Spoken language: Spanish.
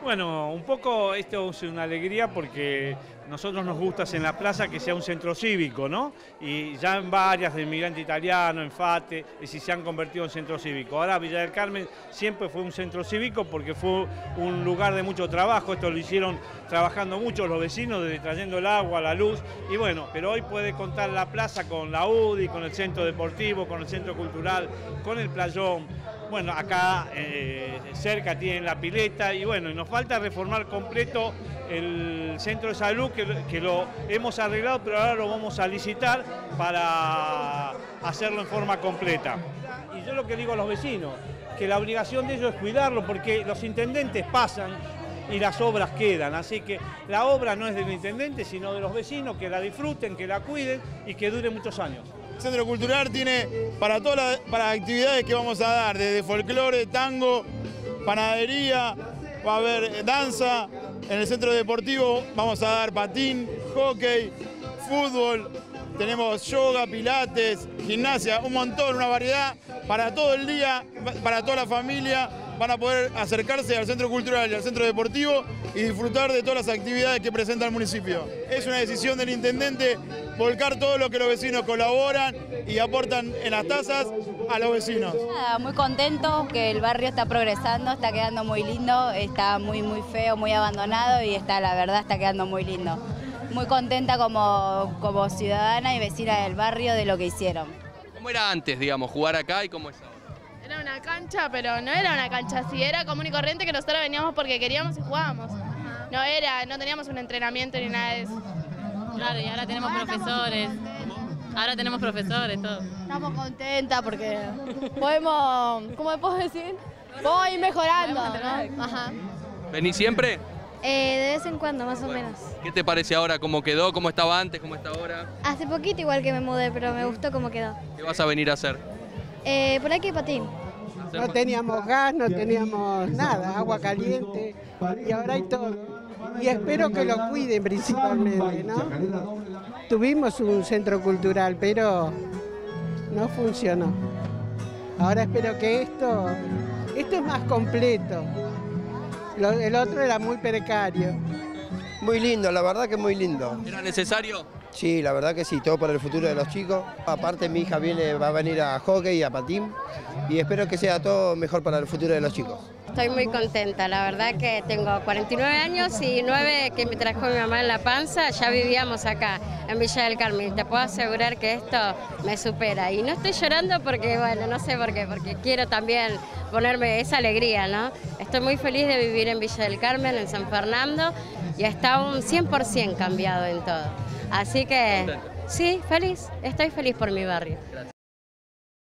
Bueno, un poco esto es una alegría porque nosotros nos gusta en la plaza que sea un centro cívico, ¿no? Y ya en varias de Inmigrante Italiano, en Fate, y si se han convertido en centro cívico. Ahora Villa del Carmen siempre fue un centro cívico porque fue un lugar de mucho trabajo. Esto lo hicieron trabajando mucho los vecinos, desde trayendo el agua, la luz. Y bueno, pero hoy puede contar la plaza con la UDI, con el centro deportivo, con el centro cultural, con el playón. Bueno, acá cerca tienen la pileta y bueno, nos falta reformar completo el centro de salud que lo hemos arreglado, pero ahora lo vamos a licitar para hacerlo en forma completa. Y yo lo que digo a los vecinos, que la obligación de ellos es cuidarlo porque los intendentes pasan y las obras quedan, así que la obra no es del intendente, sino de los vecinos, que la disfruten, que la cuiden y que dure muchos años. El Centro Cultural tiene para todas las actividades que vamos a dar, desde folclore, tango, panadería, va a haber danza. En el Centro Deportivo vamos a dar patín, hockey, fútbol, tenemos yoga, pilates, gimnasia, un montón, una variedad para todo el día, para toda la familia. Van a poder acercarse al Centro Cultural y al Centro Deportivo y disfrutar de todas las actividades que presenta el municipio. Es una decisión del intendente volcar todo lo que los vecinos colaboran y aportan en las tasas a los vecinos. Nada, muy contento que el barrio está progresando, está quedando muy lindo, está muy feo, muy abandonado y la verdad está quedando muy lindo. Muy contenta como ciudadana y vecina del barrio de lo que hicieron. ¿Cómo era antes, digamos, jugar acá y cómo es ahora? Era una cancha, pero no era una cancha así, era común y corriente que nosotros veníamos porque queríamos y jugábamos. No teníamos un entrenamiento ni nada de eso. Claro, y ahora tenemos profesores. Ahora tenemos profesores, todo. Estamos contentas porque podemos, ¿cómo puedo decir? Podemos ir mejorando, ¿no? Ajá. ¿Venís siempre? De vez en cuando, más o menos. ¿Qué te parece ahora? ¿Cómo quedó? ¿Cómo estaba antes? ¿Cómo está ahora? Hace poquito igual que me mudé, pero me gustó cómo quedó. ¿Qué vas a venir a hacer? Por aquí patín. No teníamos gas, no teníamos nada, agua caliente y ahora hay todo. Y espero que lo cuiden principalmente, ¿no? Tuvimos un centro cultural, pero no funcionó. Ahora espero que esto es más completo. El otro era muy precario. Muy lindo, la verdad que muy lindo. ¿Era necesario? Sí, la verdad que sí, todo para el futuro de los chicos. Aparte mi hija va a venir a hockey y a patín y espero que sea todo mejor para el futuro de los chicos. Estoy muy contenta, la verdad que tengo 49 años y 9 que me trajo mi mamá en la panza, ya vivíamos acá en Villa del Carmen. Te puedo asegurar que esto me supera y no estoy llorando porque, bueno, no sé por qué, porque quiero también ponerme esa alegría, ¿no? Estoy muy feliz de vivir en Villa del Carmen, en San Fernando y está un 100% cambiado en todo. Así que sí, feliz, estoy feliz por mi barrio. Gracias.